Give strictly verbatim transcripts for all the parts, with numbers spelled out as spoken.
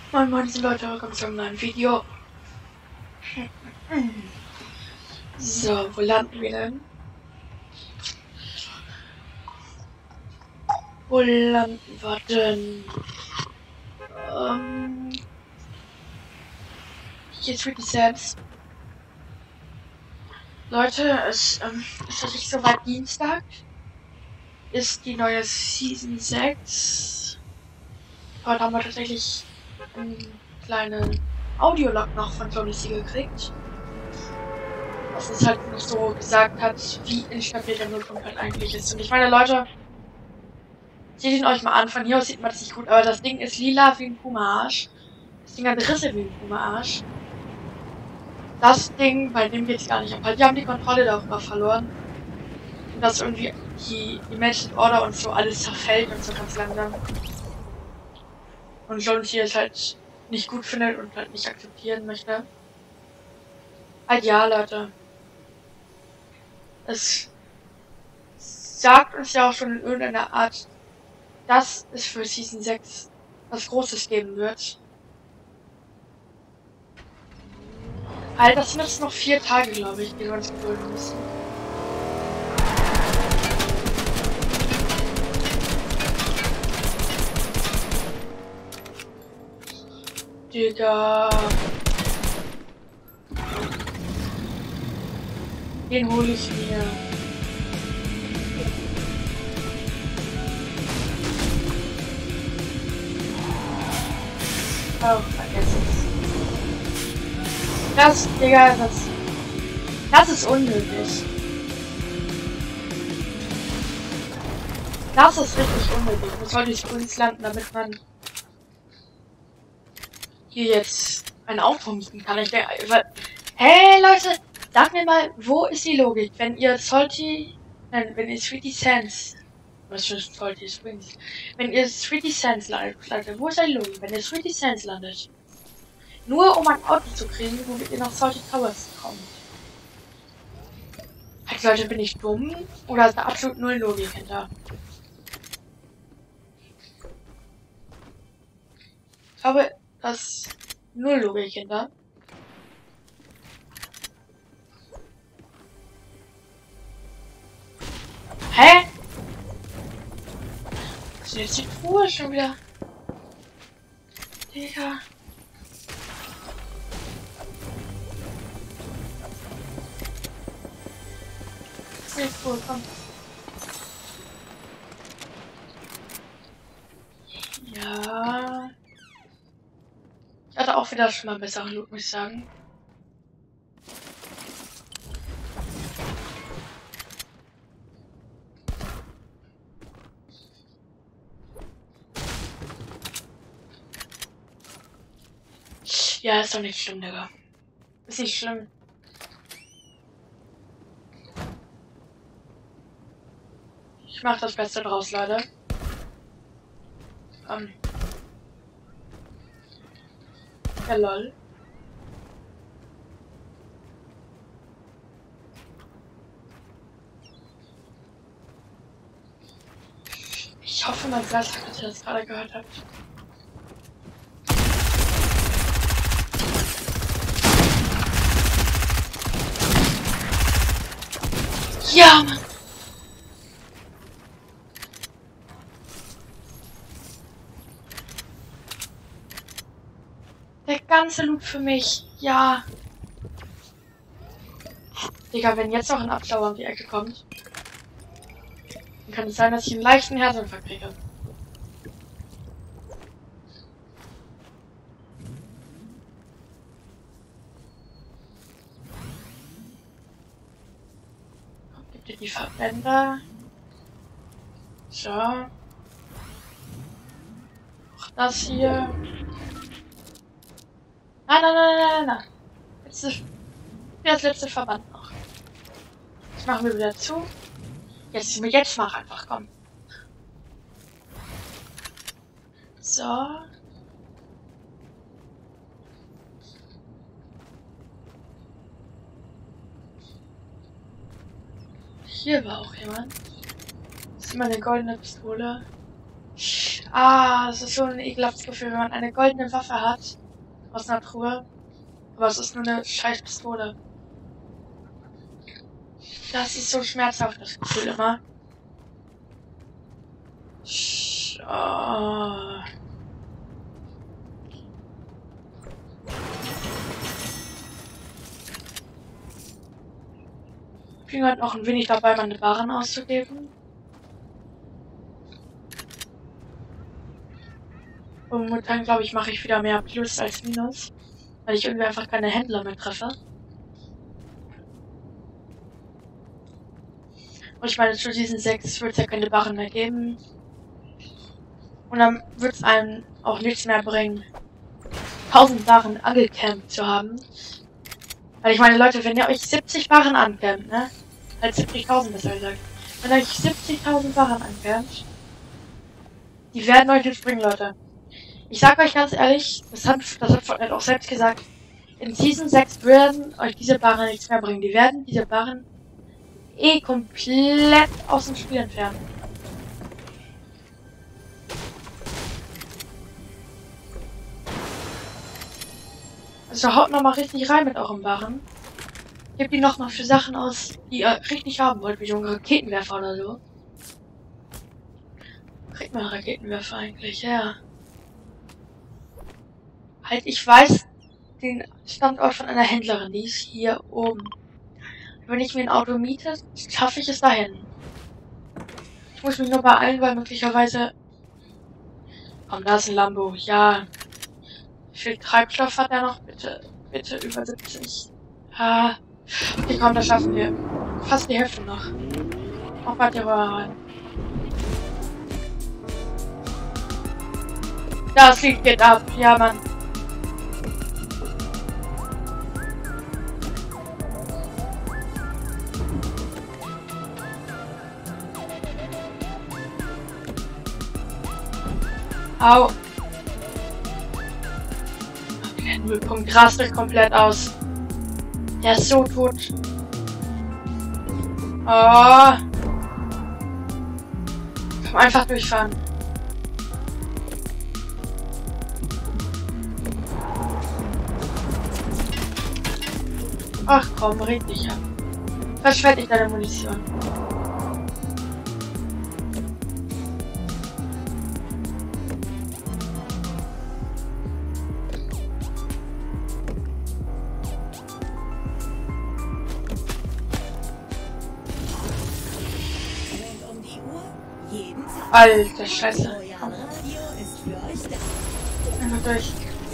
Moin moin Leute, willkommen zu einem neuen Video. So, wo landen wir denn? Wo landen wir denn? Ähm, hier ist wirklich selbst. Leute, es ähm, ist tatsächlich soweit Dienstag. Ist die neue Season sechs. Heute haben wir tatsächlich einen kleinen Audiolog noch von Tony C gekriegt. Was uns halt noch so gesagt hat, wie instabil der Nullpunkt halt eigentlich ist. Und ich meine, Leute, seht ihn euch mal an. Von hier aus sieht man das nicht gut, aber das Ding ist lila wie ein Puma-Arsch. Das Ding hat Risse wie ein Puma-Arsch. Das Ding, bei dem geht's gar nicht ab. Die haben die Kontrolle darüber verloren. Und dass irgendwie die, die Menschen Order und so alles zerfällt und so ganz langsam. Und Jones hier es halt nicht gut findet und halt nicht akzeptieren möchte. Halt ja, Leute. Es sagt uns ja auch schon in irgendeiner Art, dass es für Season sechs was Großes geben wird. Halt, das sind jetzt noch vier Tage, glaube ich, die wir uns gedulden müssen. Digga. Den hole ich mir. Oh, vergiss es. Das, Digga, das... Das ist unnötig. Das ist richtig unnötig. Wo soll die Springs landen, damit man hier jetzt ein Auto mieten kann? Ich denke, hey Leute, sag mir mal, wo ist die Logik, wenn ihr Salty, nein, wenn ihr Sweetie Sands, was für Salty Springs, wenn ihr Sweetie Sands landet, wo ist die Logik, wenn ihr Sweetie Sands landet? Nur um ein Auto zu kriegen, womit ihr nach Salty Towers kommt. Halt Leute, bin ich dumm? Oder ist da absolut null Logik hinter? Ich glaube, das null Logik hinter. Hä? Was ist jetzt die Truhe schon wieder? Digga. Okay, cool, komm. Ja. Ich hatte auch wieder schon mal einen besseren Loot, muss ich sagen. Ja, ist doch nicht schlimm, Digga. Ist nicht schlimm. Ich mach das Beste draus, Leute. Ähm. Ja, lol. Ich hoffe, mein Glas hat, dass ihr das gerade gehört habt. Ja, Mann! Der ganze Loot für mich. Ja. Digga, wenn jetzt noch ein Abschauer um die Ecke kommt, dann kann es sein, dass ich einen leichten Herzinfarkt kriege. Gib dir die Verbänder. So. Auch das hier. Nein, nein, nein, nein, nein, nein. Jetzt ist das letzte Verband noch. Das machen wir wieder zu. Jetzt, jetzt mach einfach, komm. So. Hier war auch jemand. Das ist meine goldene Pistole. Ah, es ist so ein ekelhaftes Gefühl, wenn man eine goldene Waffe hat. Aus einer Truhe. Aber es ist nur eine scheiß Pistole. Das ist so schmerzhaft, das Gefühl immer. Sch oh. Ich bin halt noch ein wenig dabei, meine Barren auszugeben. Und momentan, glaube ich, mache ich wieder mehr Plus als Minus. Weil ich irgendwie einfach keine Händler mehr treffe. Und ich meine, zu diesen sechs wird es ja keine Barren mehr geben. Und dann wird es einem auch nichts mehr bringen, tausend Barren angecampt zu haben. Weil ich meine, Leute, wenn ihr euch siebzig Barren ancampt, ne? Als siebzigtausend besser gesagt. Wenn ihr euch siebzigtausend Barren ancampt, die werden euch nichts bringen, Leute. Ich sag euch ganz ehrlich, das hat, das hat Fortnite auch selbst gesagt, in Season sechs werden euch diese Barren nichts mehr bringen. Die werden diese Barren eh komplett aus dem Spiel entfernen. Also haut nochmal richtig rein mit euren Barren. Gebt die nochmal für Sachen aus, die ihr richtig haben wollt, wie so ein Raketenwerfer oder so. Kriegt man Raketenwerfer eigentlich, ja. Halt, ich weiß den Standort von einer Händlerin, die ist hier oben. Wenn ich mir ein Auto miete, schaffe ich es dahin. Ich muss mich nur beeilen, weil möglicherweise... Komm, da ist ein Lambo, ja. Wie viel Treibstoff hat er noch? Bitte, bitte über siebzig. Ah. Okay, komm, das schaffen wir. Fast die Hälfte noch. Auch bei dir rein. Das Lied geht ab, ja, Mann. Au. Der Nullpunkt rastet komplett aus. Der ist so tot. Oh. Komm, einfach durchfahren. Ach komm, red dich ab. Verschwende nicht deine Munition. Alter Scheiße. Komm. Einfach durch.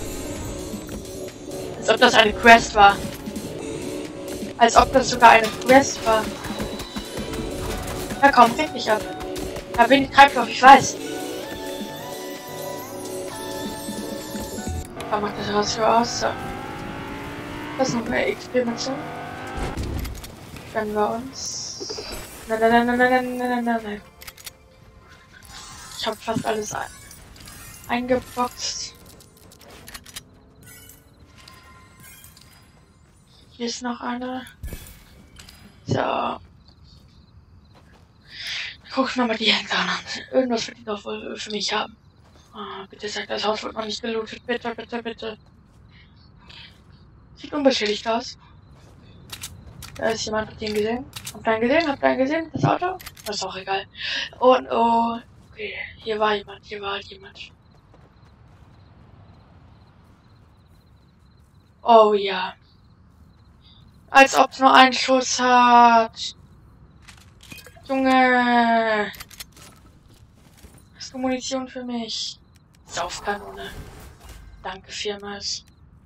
Als ob das eine Quest war. Als ob das sogar eine Quest war. Ja komm, reg dich ab. Da wenig Treibstoff, ich weiß. Da macht das Ratio aus. So. Das ist noch mehr X P-Mission. Gönnen wir uns. Nein, nein, nein, nein, nein, nein, nein, nein, nein. Ich habe fast alles ein eingeboxt. Hier ist noch eine. So. Guck ich mir mal die Händler an. Irgendwas wird die doch wohl für mich haben. Oh, bitte sagt, das Haus wird noch nicht gelootet. Bitte, bitte, bitte. Sieht unbeschädigt aus. Da ist jemand, habt ihr ihn gesehen? Habt ihr ihn gesehen? Habt ihr ihn gesehen? Das Auto? Das ist auch egal. Und oh. Okay, hier war jemand, hier war jemand. Oh ja. Als ob es nur einen Schuss hat. Junge. Hast du Munition für mich? Saufkanone. Danke vielmals.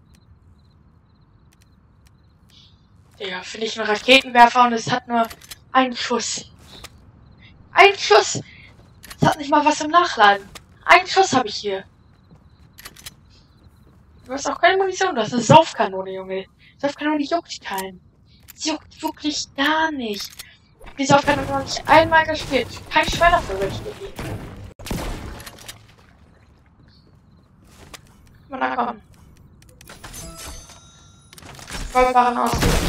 Digga, finde ich einen Raketenwerfer und es hat nur einen Schuss. Ein Schuss! Es hat nicht mal was im Nachladen. Einen Schuss habe ich hier. Du hast auch keine Munition, du hast eine Saufkanone, Junge. Saufkanone juckt keinen. Sie juckt wirklich gar nicht. Ich habe die Saufkanone noch nicht einmal gespielt. Kein Schwein dafür will ich gebieten. Na komm. Vollbaren ausgeben.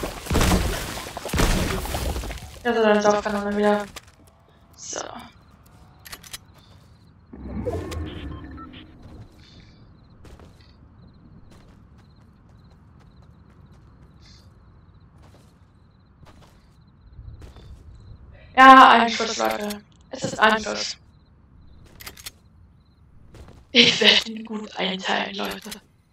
Das ist eine Saufkanone wieder. So. Ja, ein Schuss, Leute. Es ist ein Schuss. Ich werde ihn gut einteilen, Leute.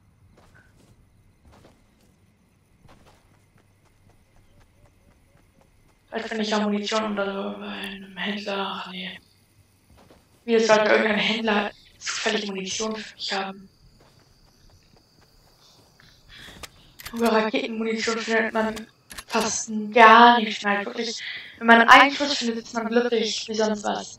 Vielleicht finde ich ja Munition oder so bei einem Händler. Ach nee. Wie sollte irgendein Händler zufällig Munition für mich haben? Über Raketenmunition findet man fast gar nicht schnell. Wirklich, wenn man einen Schuss findet, ist man glücklich wie sonst was.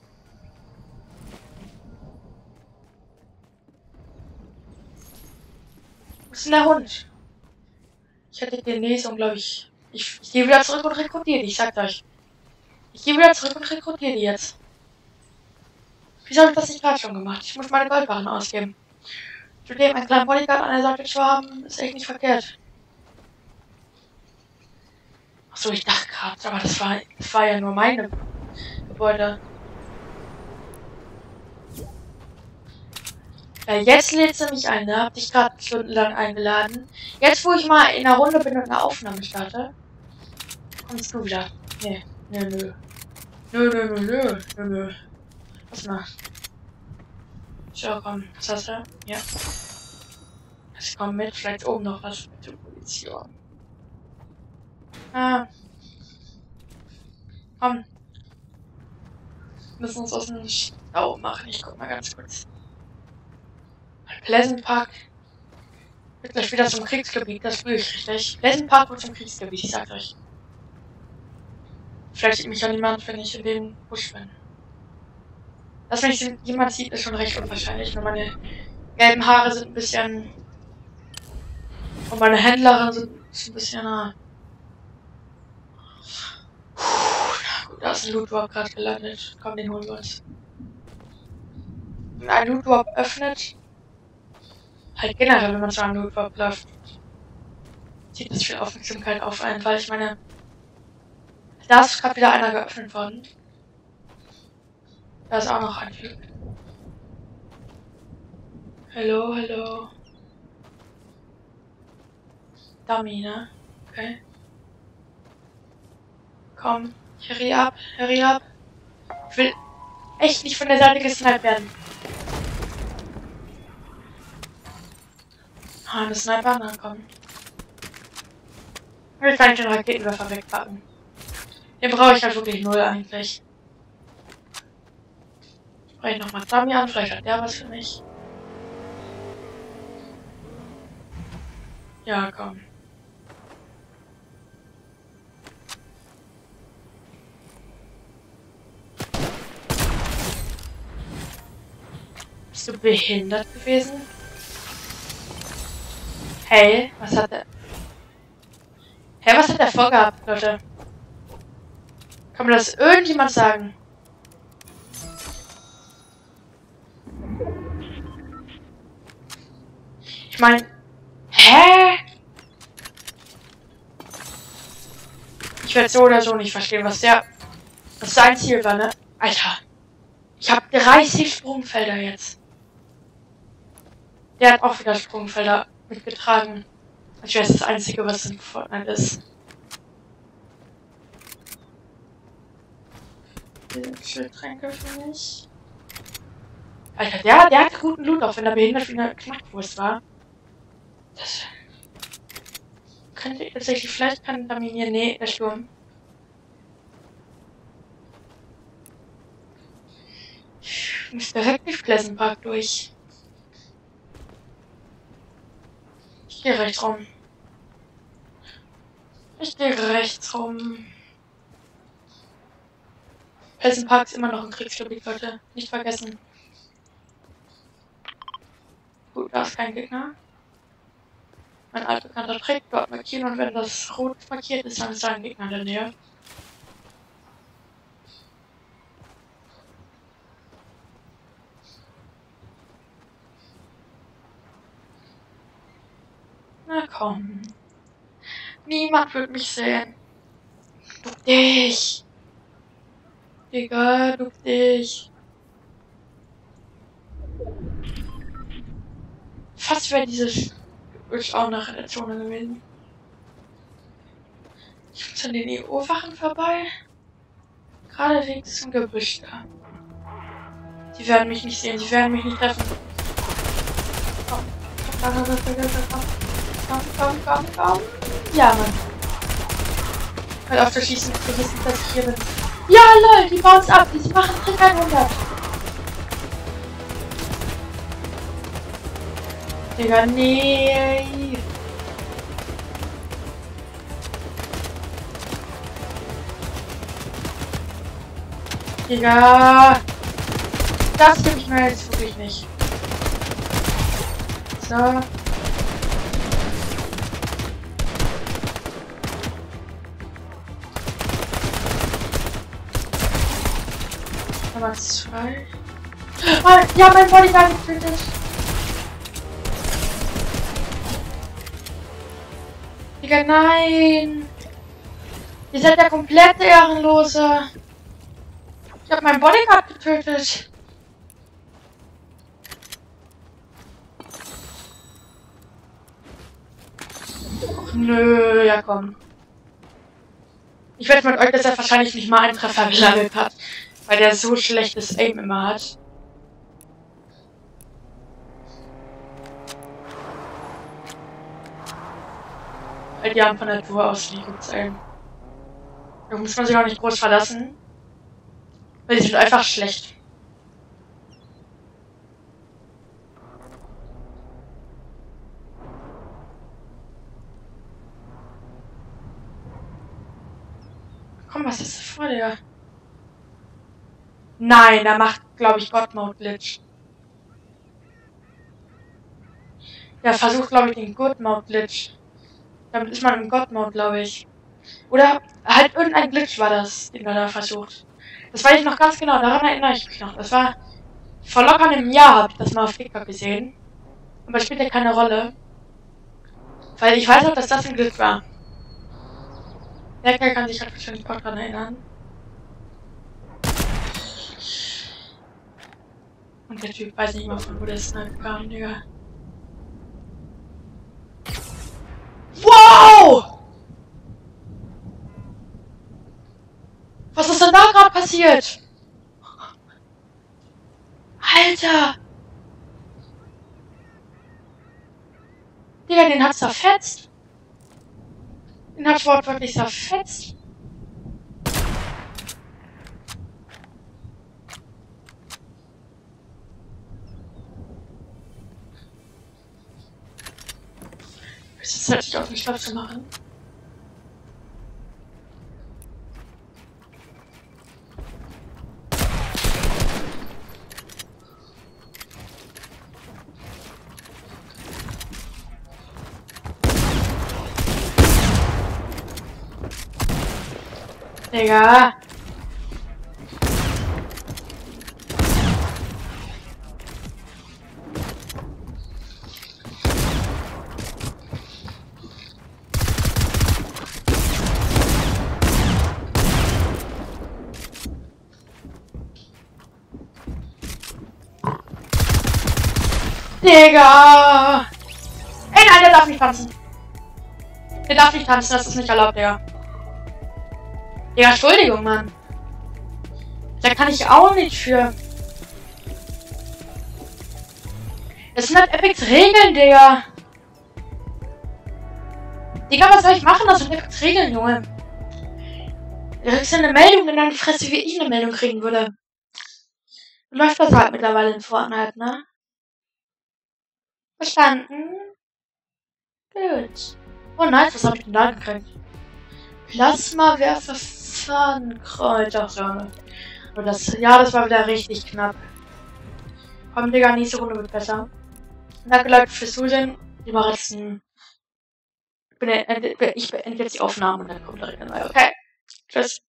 Wo ist denn der Hund? Ich hätte die Lesung, glaube ich. Ich, ich gehe wieder zurück und rekrutiere die, ich sag's euch. Ich gehe wieder zurück und rekrutiere die jetzt. Wieso habe ich das nicht gerade schon gemacht? Ich muss meine Goldbarren ausgeben. Zudem einen kleinen Bodyguard an der Seite zu haben, ist echt nicht verkehrt. Achso, ich dachte gerade, aber das war, das war ja nur meine Gebäude. Ja, jetzt lädst du mich ein, ne? Hab dich gerade stundenlang eingeladen. Jetzt, wo ich mal in der Runde bin und eine Aufnahme starte, kommst du wieder. Nee, nö, nö. Nö, nö, nö, nö, nö, nö. Was mal? So, komm, was hast du? Ja. Es kommt mit, vielleicht oben noch was mit der Munition. Ah. Komm. Wir müssen uns aus dem Stau machen. Ich guck mal ganz kurz. Pleasant Park wird gleich wieder zum Kriegsgebiet, das fühle ich richtig. Pleasant Park wird zum Kriegsgebiet, ich sag's euch. Vielleicht sieht mich ja niemand, wenn ich in dem Busch bin. Dass mich jemand sieht, ist schon recht unwahrscheinlich. Nur meine gelben Haare sind ein bisschen... Und meine Händlerin sind ein bisschen... Na gut, da ist ein Loot Drop gerade gelandet. Komm, den holen wir uns. Wenn ein Loot Drop öffnet... Halt generell, wenn man so einen Loot Drop läuft, zieht das viel Aufmerksamkeit auf einen, weil ich meine... Da ist gerade wieder einer geöffnet worden. Da ist auch noch ein Typ. Hallo, hallo. Dummy, ne? Okay. Komm, hurry up, hurry up. Ich will echt nicht von der Seite gesniped werden. Ah, eine Sniper, na komm. Ich kann den Raketenwerfer wegpacken. Den brauche ich halt wirklich null eigentlich. Spreche ich nochmal Dummy an, vielleicht hat der was für mich. Ja, komm. Bist du behindert gewesen? Hey, was hat der... Hey, was hat der vorgehabt, Leute? Kann mir das irgendjemand sagen? Ich meine... Hä? Ich werde so oder so nicht verstehen, was der... Was sein Ziel war, ne? Alter. Ich habe dreißig Sprungfelder jetzt. Der hat auch wieder Sprungfelder mitgetragen. Ich weiß, das Einzige, was in Fortnite ist. Schildtränke für mich. Alter, der, der hat guten Loot, auch wenn er behindert wie eine Knackwurst war. Das könnte tatsächlich, vielleicht kann da mir, nee, der Sturm. Ich muss direkt durch Pleasant Park durch. Ich gehe rechts rum. Ich gehe rechts rum. Pleasant Park ist immer noch ein Kriegsgebiet, Leute. Nicht vergessen. Gut, da ist kein Gegner. Mein altbekannter Trick, dort markieren und wenn das rot markiert ist, dann ist da ein Gegner in der Nähe. Na komm. Niemand wird mich sehen. Duck dich. Digga, duck dich. Fast wäre dieses Gebüsch auch noch in der Zone gewesen. Ich muss an den E U-Wachen vorbei. geradewegs zum Gebüsch da. Sie werden mich nicht sehen, sie werden mich nicht treffen. Komm, komm, komm, komm, komm, komm, komm. Ja, Mann. Hört auf zu schießen, wir wissen, dass ich hier bin. Ja, lol, die bauen es ab, die machen Trick hundert. Digga, nee. Digga. Das gebe ich mir jetzt wirklich nicht. So. Nummer zwei. Ja, mein Bodyguard getötet. Digga, nein. Ihr seid der komplette Ehrenlose. Ich hab meinen Bodyguard getötet. Och, nö, ja komm. Ich wette mit euch, dass er wahrscheinlich nicht mal einen Treffer gelandet hat. Weil der so schlechtes Aim immer hat. Weil die haben von Natur aus nie gutes Aim. Da muss man sich auch nicht groß verlassen. Weil die sind einfach schlecht. Komm, was ist das vor dir? Nein, da macht, glaube ich, God-Mode-Glitch. Ja, versucht, glaube ich, den God-Mode-Glitch. Damit ist man im God-Mode, glaube ich. Oder halt irgendein Glitch war das, den er da versucht. Das weiß ich noch ganz genau, daran erinnere ich mich noch. Das war vor locker einem Jahr, habe ich das mal auf TikTok gesehen. Aber spielt ja keine Rolle. Weil ich weiß noch, dass das ein Glitch war. Der kann sich halt wahrscheinlich auch daran erinnern. Und der Typ weiß nicht mal, von wo der Sniper kam, Digga. Wow! Was ist denn da gerade passiert? Alter! Digga, den hat's zerfetzt. Den hat's wortwörtlich zerfetzt. Es ist halt nicht auf den Schlaf zu machen. Digga. Digga! Ey, nein, der darf nicht tanzen. Der darf nicht tanzen, das ist nicht erlaubt, Digga. Digga, Entschuldigung, Mann. Da kann ich auch nicht für. Das sind halt Epics Regeln, Digga. Digga, was soll ich machen? Das sind Epics Regeln, Junge. Du kriegst ja eine Meldung in deine Fresse, wie ich eine Meldung kriegen würde. Läuft das halt mittlerweile in Fortnite, ne? Verstanden? Gut. Oh nice, was hab ich denn da gekriegt? Plasmawerfer Fadenkreuz. Ach ja. Aber das, ja, das war wieder richtig knapp. Komm, Digga, nächste Runde wird besser. Danke, Leute, fürs Zusehen. Ich mache jetzt ein. Ich beende jetzt die Aufnahme und dann kommt direkt ein neuer. Okay. Tschüss.